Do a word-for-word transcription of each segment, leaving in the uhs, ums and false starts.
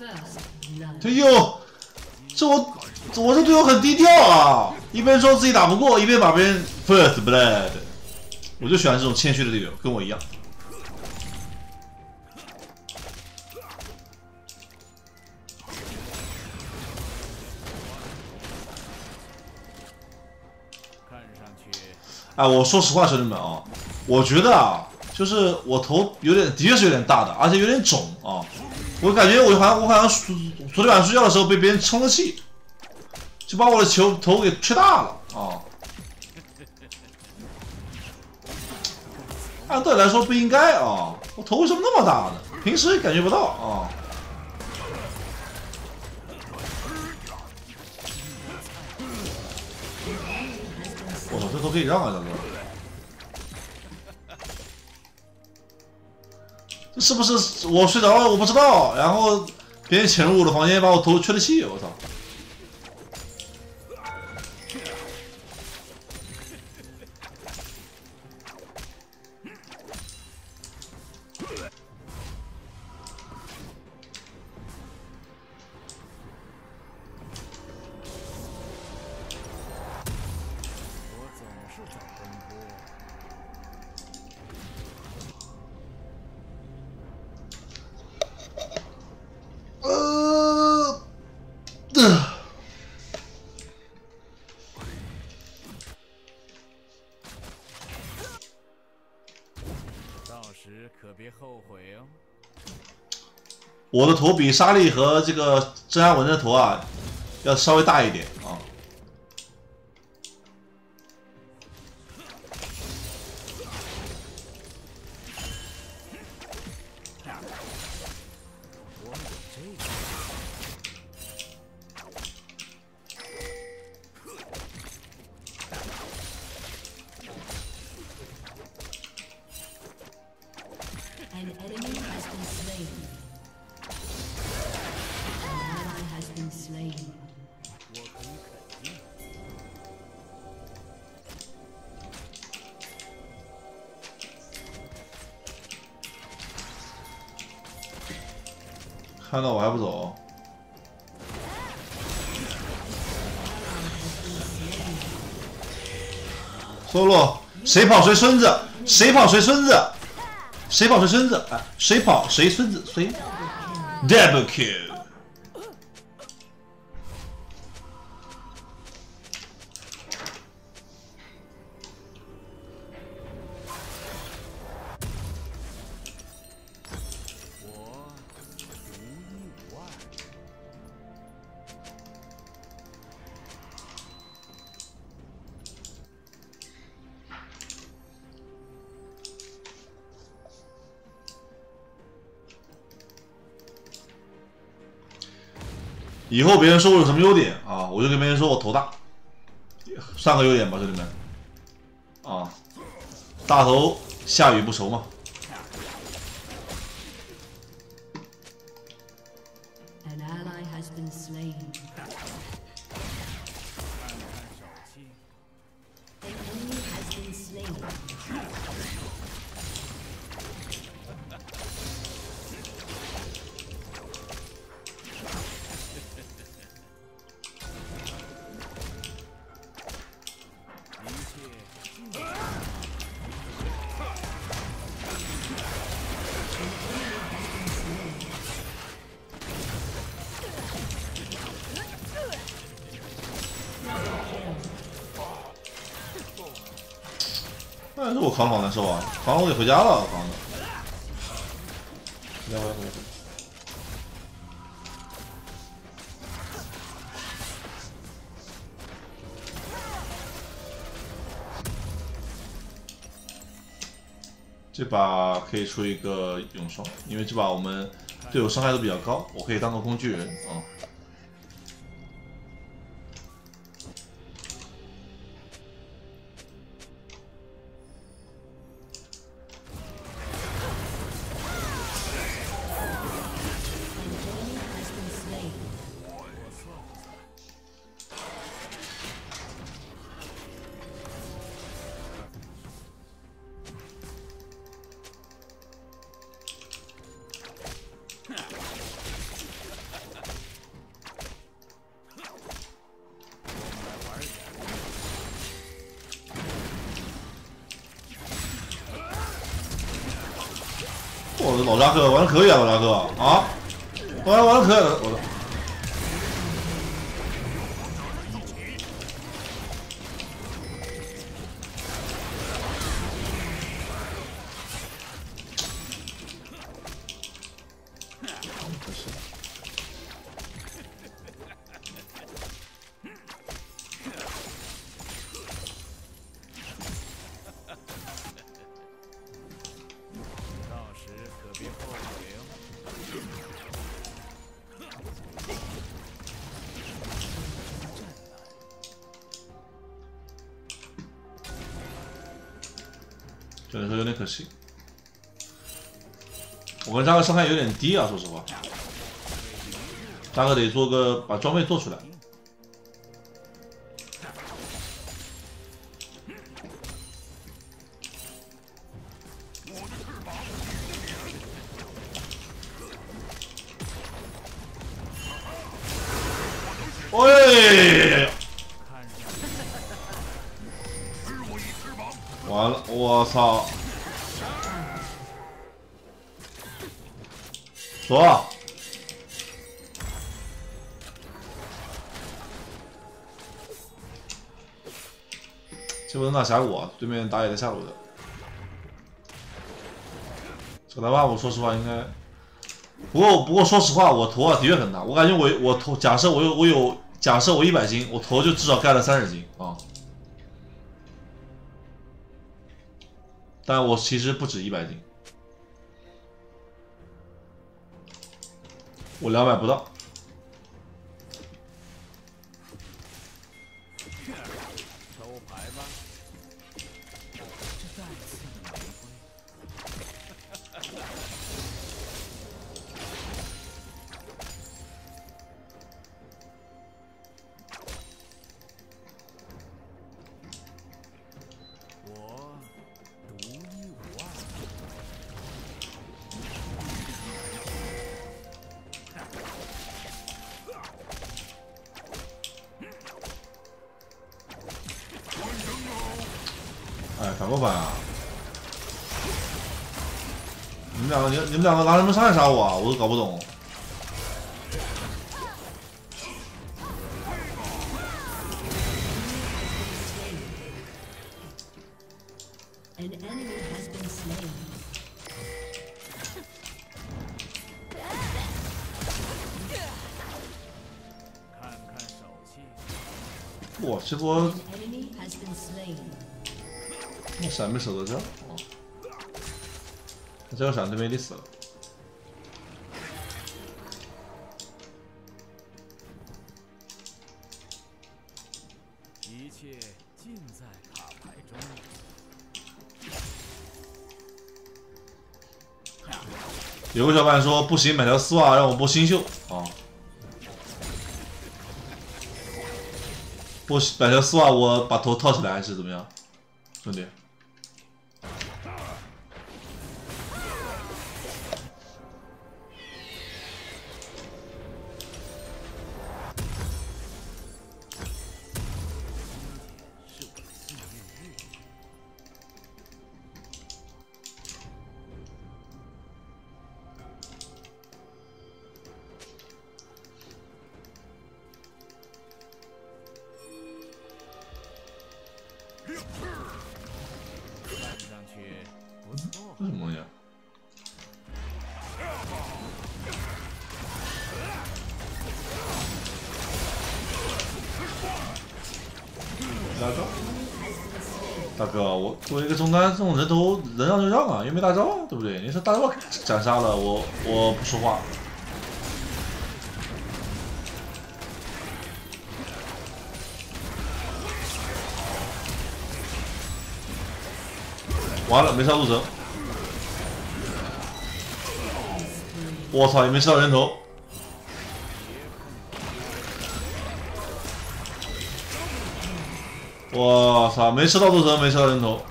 队友，这我我这队友很低调啊，一边说自己打不过，一边把别人 first blood。我就喜欢这种谦虚的队友，跟我一样。 哎，我说实话，兄弟们啊，我觉得啊，就是我头有点，的确是有点大的，而且有点肿啊。我感觉我好像我好像昨天晚上睡觉的时候被别人充了气，就把我的球头给吹大了啊。按道理来说不应该啊，我头为什么那么大呢？平时感觉不到啊。我操，这头可以让啊，大哥。 这是不是我睡着了？我不知道，然后别人潜入我的房间，把我头吹了气，我操！ 可别后悔哦！ 我的头比莎莉和这个真阿文的头啊，要稍微大一点啊。 An enemy has been slain. An ally has been slain. 我可以肯定。 看到我还不走。 solo， 谁跑谁孙子，谁跑谁孙子，谁跑谁孙子，哎，谁跑谁孙子，谁 double kill。 我独一无二。 以后别人说我有什么优点啊，我就跟别人说我头大，算个优点吧，兄弟们。啊，大头下雨不愁嘛。 An ally has been slain. 看看手气。 An enemy has been slain. 但是我扛好难受啊，扛我得回家了，扛的。回家回家回家。这把可以出一个永双，因为这把我们队友伤害都比较高，我可以当个工具人啊。 我的老扎克玩的可以啊，老扎克啊，玩玩的可以、啊，我的。 到时可别后悔哦。 只能说有点可惜。我跟扎克伤害有点低啊，说实话。扎克得做个把装备做出来。喂！完了，我操！走啊！这不能打峡谷啊，对面打野在下路的。这个大 buff 说实话应该，不过不过说实话，我头啊的确很大，我感觉我我头假设我有我有假设我一百斤，我头就至少盖了三十斤啊。但我其实不止一百斤，我两百不到。 抽牌吧。这再次的玫瑰。我独一无二。 哎，反过反啊！你们两个，你你们两个拿什么上来杀我啊？我都搞不懂。 An enemy has been slain. 看看手气。 哇，这波 An enemy has been slain. 那闪没守得着哦，那这个闪对面得死了。 一切尽在卡牌中。 有个小伙伴说不行，买条丝袜让我播新秀啊。播买条丝袜，我把头套起来还是怎么样，兄弟？ 是我的幸运日。看上去不错。 这什么东西啊？大招！大哥，我作为一个中单，这种人头能让就让啊，又没大招，对不对？你说大招斩杀了我，我不说话。完了，没杀路神。我操，也没吃到人头。我操，没吃到路神，没吃到人头。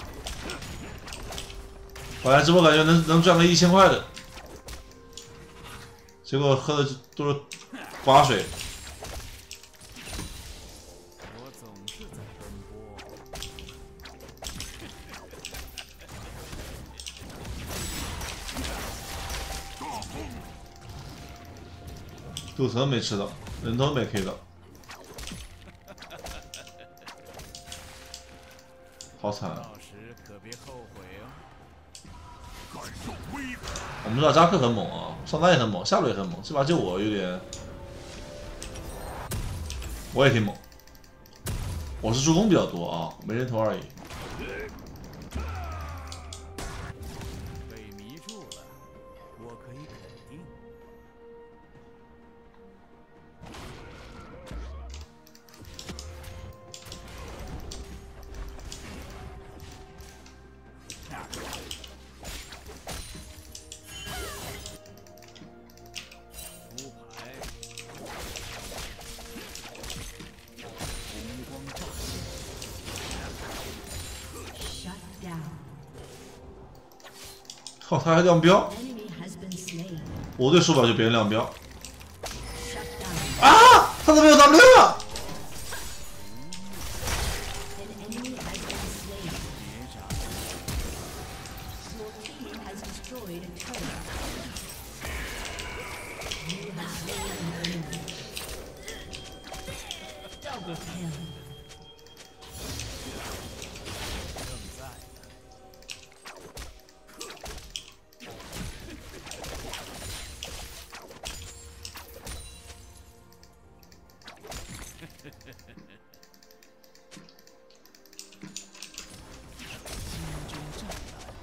本来直播感觉能能赚个一千块的，结果喝的都是刮水。 我总是在奔波。 赌城没吃到，人头没 K 到，好惨啊！ 到时可别后悔哦。 我们知道扎克很猛啊，上单也很猛，下路也很猛，这把就我有点，我也挺猛，我是助攻比较多啊，没人头而已。 被迷住了，我可以肯定。出牌，红光乍现。 Shut down. 靠，他还亮标， Enemy has been slain. 我对手表就别人亮标 Shut down. 啊！他怎么有 W 啊？ An enemy has been slain. Your team has destroyed a turret. You have slain an enemy. Double kill. 正在呢。心中震澜。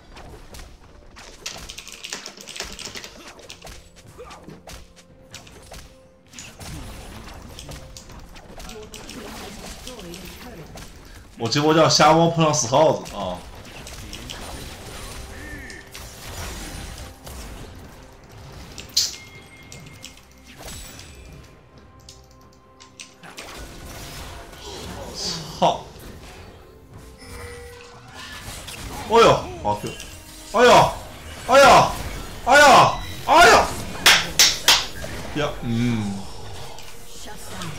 Your team has destroyed a turret. 我这波叫瞎猫碰上死耗子啊！操！哎呦，好 Q！ 哎呦，哎呀，哎呀，哎呀！呀，嗯， Shut down.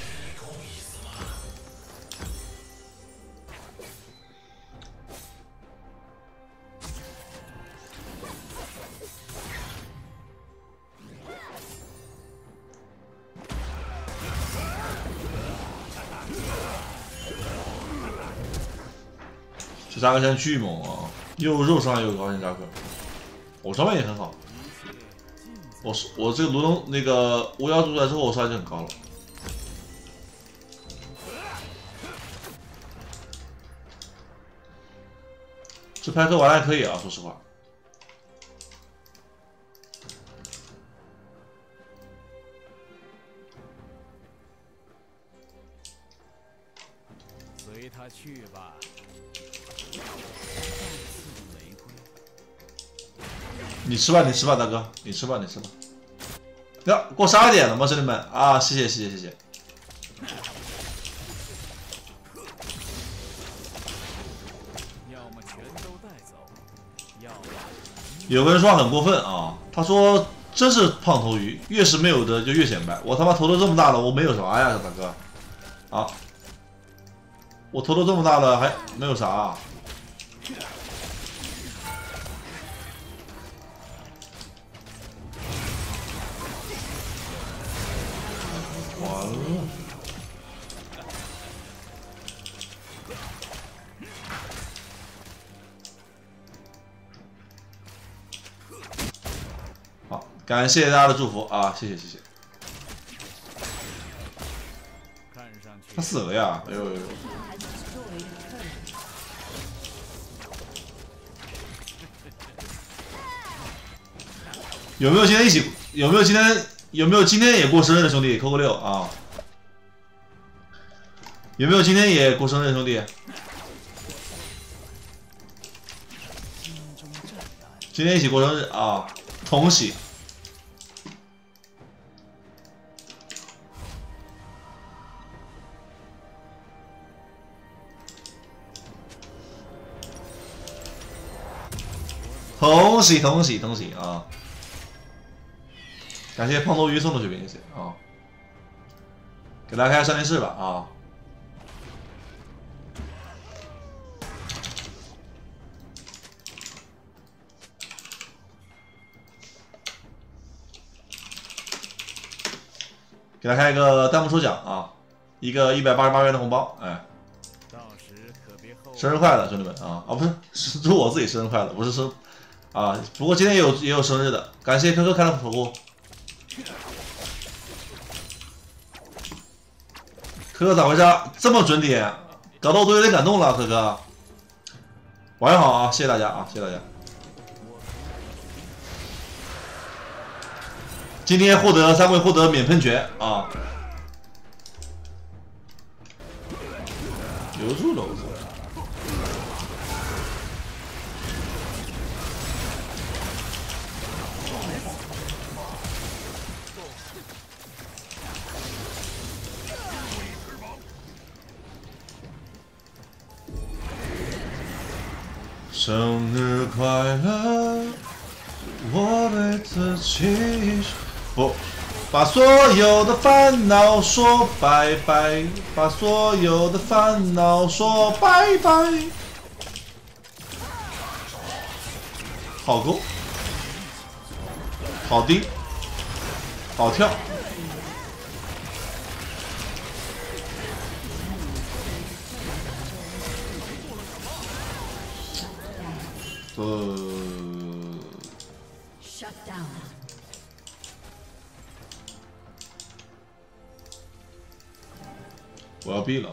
这扎克现在巨猛啊，又肉伤又高，现扎克，我伤害也很好。我是我这个卢龙那个巫妖出来之后，我伤害就很高了。这派克玩的还可以啊，说实话。 随他去吧。再次玫瑰。 你吃吧，你吃吧，大哥，你吃吧，你吃吧。呀，过十二点了吗，兄弟们啊！谢谢，谢谢，谢谢。 要么全都带走，要么有个人说话很过分啊，他说真是胖头鱼，越是没有的就越显摆。我他妈头都这么大了，我没有啥呀，大哥。啊，我头都这么大了，还没有啥、啊。完了。好，感谢大家的祝福啊，谢谢谢谢。 看上去他死了呀！哎呦呦呦！ Has destroyed a turret. 有没有今天一起？有没有今天有没有今天也过生日的兄弟？扣个六啊！有没有今天也过生日的兄弟？ 心中震澜。 今天一起过生日啊！同喜！同喜同喜同喜啊！感谢胖头鱼送的血瓶，谢谢啊！给大家开下上电视吧啊！ 给他开一个弹幕抽奖啊，一个一百八十八元的红包，哎， 到时可别后悔。 生日快乐，兄弟们啊！啊，不是，是祝我自己生日快乐，不是生啊。不过今天也有也有生日的，感谢科科开了守护。科科咋回事？这么准点，搞得我都有点感动了，科科。晚上好啊，谢谢大家啊，谢谢大家。今天获得三位获得免喷泉啊，留住了我操！生日快乐，我对自己不，把所有的烦恼说拜拜，把所有的烦恼说拜拜。好攻，好盯，好跳。呃， Shut down. 我要毙了啊！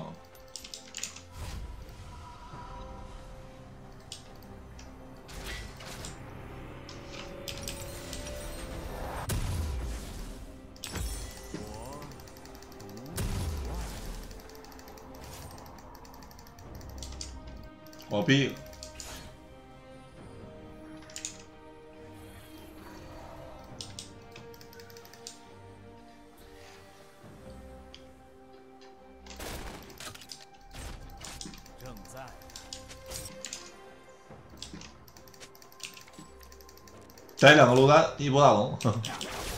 我毙了。 正在。 摘两个撸丹，一波大龙。呵呵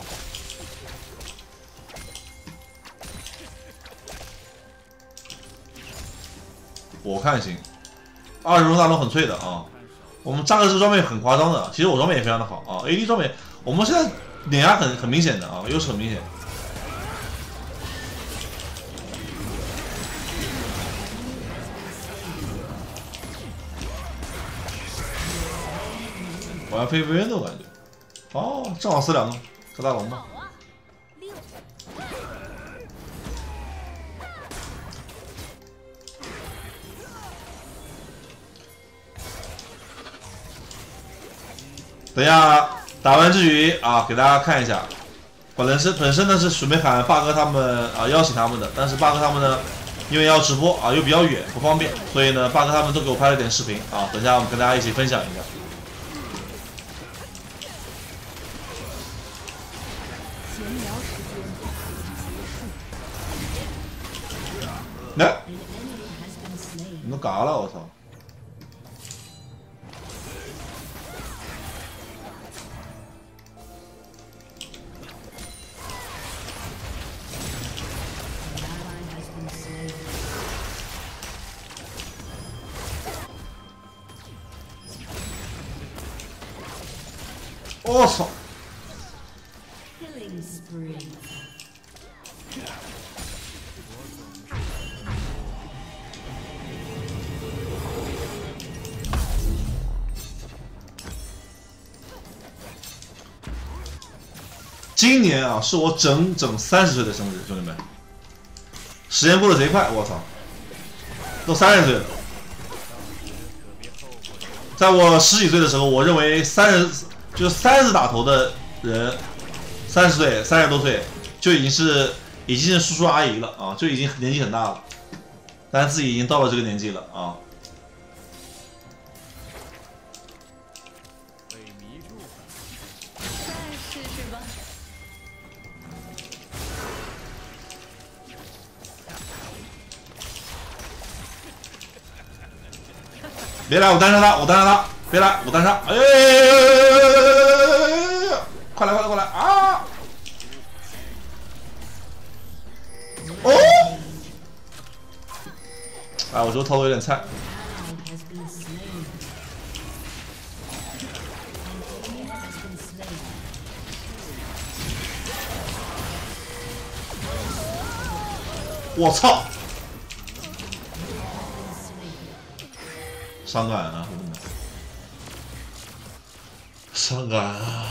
我看行，二十龙大龙很脆的啊。我们扎克斯装备很夸张的，其实我装备也非常的好啊。A D 装备，我们现在碾压很很明显的啊，优势很明显。我要飞飞晕的我感觉。哦，正好死两个，个大龙吧。等一下打完这局啊，给大家看一下。本人是本身呢是准备喊霸哥他们啊邀请他们的，但是霸哥他们呢因为要直播啊又比较远不方便，所以呢霸哥他们都给我拍了点视频啊，等一下我们跟大家一起分享一下。来，你都嘎了，我操！我操！ Killing spree. 今年啊，是我整整三十岁的生日，兄弟们，时间过得贼快，我操，都三十岁了。在我十几岁的时候，我认为三十就三十打头的人，三十岁、三十多岁就已经是已经是叔叔阿姨了啊，就已经年纪很大了，但是自己已经到了这个年纪了啊。 别来，我单杀他，我单杀他！别来，我单杀！哎，快来，快来，快来！啊！哦！哎，我这个操作有点菜。 我操！伤感啊，兄弟们，伤感啊！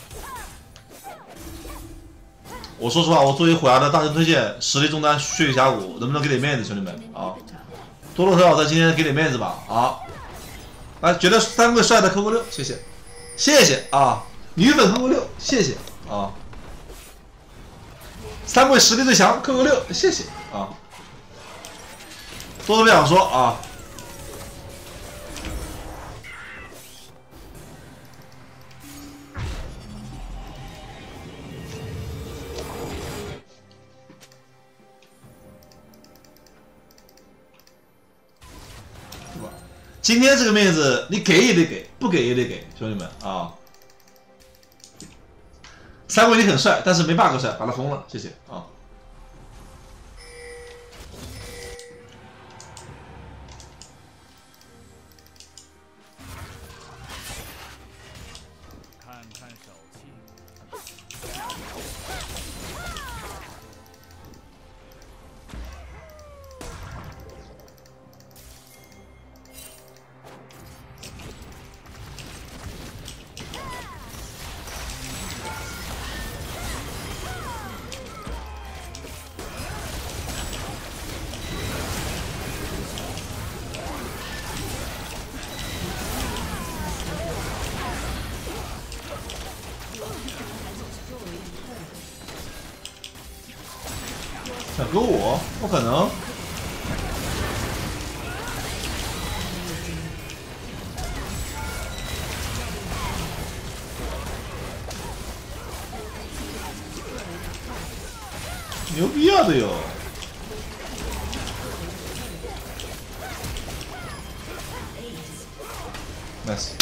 我说实话，我作为虎牙的大神推荐，实力中单血雨峡谷，能不能给点面子，兄弟们啊？多多少少在今天给点面子吧啊！来，觉得三位帅的扣个六，谢谢，谢谢啊！女粉扣个六，谢谢啊！三位实力最强，扣个六，谢谢啊！多多不想说啊！今天这个面子，你给也得给，不给也得给，兄弟们啊！三位你很帅，但是没 bug 帅，把他封了，谢谢啊！ 看看手气。 想勾我？不可能！牛逼啊，队友 ！nice。